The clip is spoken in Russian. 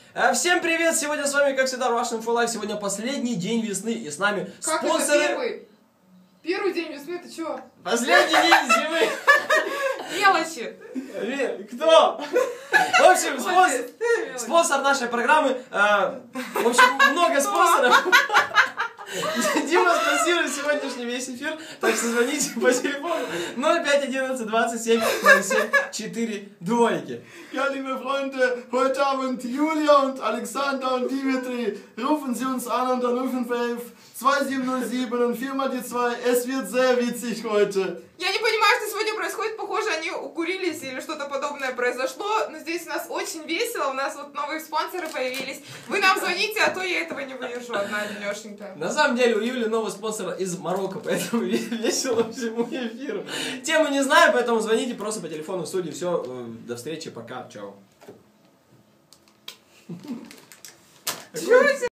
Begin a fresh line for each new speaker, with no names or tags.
Всем привет! Сегодня с вами, как всегда, Russian for Life. Сегодня последний день весны, и с нами
как
спонсоры...
это первый? Первый день весны, ты чё?
Последний день зимы!
Мелочи!
Кто? В общем, спонсор нашей программы. В общем, много спонсоров. Дима спонсирует сегодняшний весь эфир, так что звоните по телефону 0511 27 07 4 двойки.
Ja, liebe Freunde, heute Abend Julia und Alexander und Dimitri, rufen Sie uns an unter 0511 2707 und 4 mal die 2. Es wird sehr witzig heute.
Я не понимаю, что сегодня происходит. Похоже, они укурились или что-то подобное произошло. Но здесь у нас очень весело. У нас вот новые спонсоры появились. Вы нам звоните, а то я этого не выдержу одна, Лешенька.
На самом деле у Юли новый спонсор из Марокко, поэтому весело всему эфиру. Тему не знаю, поэтому звоните просто по телефону в студии. Все, до встречи, пока, чао.